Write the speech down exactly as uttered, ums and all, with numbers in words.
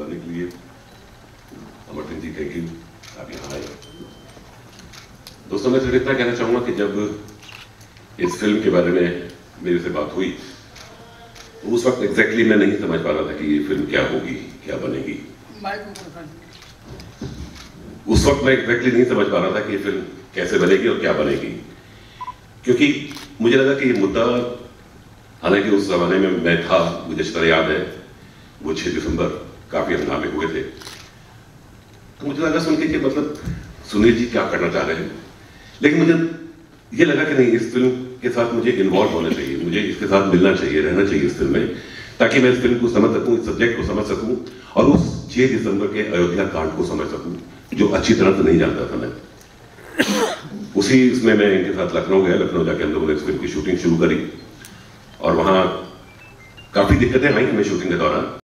करने के लिए। अमर सिंह जी, थैंक यू, आप यहाँ आए। दोस्तों, मैं सिर्फ इतना कहना चाहूँगा कि जब इस फिल्म के बारे में मेरे से बात हुई तो उस वक्त एग्जैक्टली मैं नहीं समझ पा रहा था कि ये फिल्म क्या होगी, क्या बनेगी। उस वक्त मैं एग्जैक्टली नहीं समझ पा रहा था कि ये फिल्म कैसे बनेगी और क्या बनेगी, क्योंकि मुझे लगा कि ये मुद्दा, हालांकि उस जमाने में मैं था, मुझे अच्छी तरह याद है वो छह दिसंबर काफी हंगामे हुए थे, तो मुझे लगा सुन के कि मतलब सुनील जी क्या करना चाह रहे हैं। लेकिन मुझे ये लगा कि नहीं, इस फिल्म के साथ मुझे इन्वॉल्व होना चाहिए, मुझे इसके साथ मिलना चाहिए, रहना चाहिए इस फिल्म में, ताकि मैं इस फिल्म को समझ सकूं, इस सब्जेक्ट को समझ सकूं और उस छह दिसंबर के अयोध्या कांड को समझ सकूं जो अच्छी तरह से नहीं जानता था मैं। उसी इसमें मैं इनके साथ लखनऊ गया। लखनऊ जाके हम लोगों ने इस फिल्म की शूटिंग शुरू करी और वहां काफी दिक्कतें आई हमें शूटिंग के दौरान,